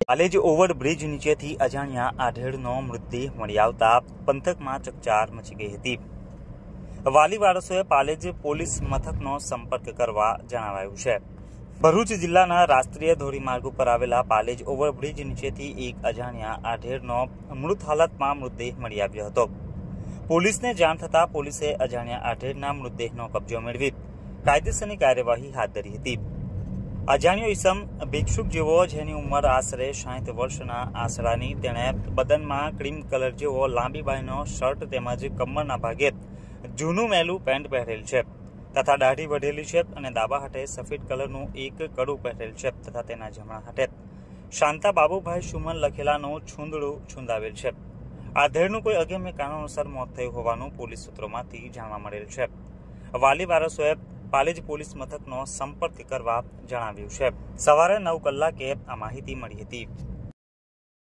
Palej overbridge નીચેથી અજાણ્યા આઢેડનો મૃતદેહ મળી આવતા પંથકમાં ચકચાર મચી ગઈ હતી। વાલી વારસોએ પાલેજ પોલીસ મથકનો સંપર્ક કરવા જણાવાયું છે। ભરૂચ જિલ્લાના રાષ્ટ્રીય ધોરીમાર્ગ ઉપર આવેલા પાલેજ ઓવરબ્રિજ નીચેથી એક અજાણ્યા આઢેડનો મૃત હાલતમાં મૃતદેહ મળી આવ્યો હતો। પોલીસને જાણ થતાં પોલીસે અજાણ્યા આઢેડના મૃતદેહનો કબજો મેળવી કાયદેસરની કાર્યવાહી હાથ ધરી હતી। અજાણ્યો ઈસમ ભિક્ષુક જેવો, જેની ઉંમર આશરે 60 વર્ષના આસરાની, તેણે બદનમાં ક્રીમ કલર જેવો લાંબી બાયનો શર્ટ તેમજ કમરના ભાગે જૂનું મેલું પેન્ટ પહેરેલ છે તથા દાઢી વઢેલી છે અને ડાબા હાથે સફેદ કલરનું એક કડું પહેરેલ છે તથા તેના જમણા હાથે શાંતા બાબુભાઈ સુમન લખેલાનું છૂંદડું છૂંદાવેલ છે। આધેડનું કોઈ અગમ્ય કારણોસર મોત થયું હોવાનું પોલીસ સૂત્રોમાંથી જાણવા મળેલ છે। વાલી વારસોએ પાલેજ પોલીસ મથકનો સંપર્ક કરવા જણાવ્યું છે। સવારે 9 કલાકે આ માહિતી મળી હતી।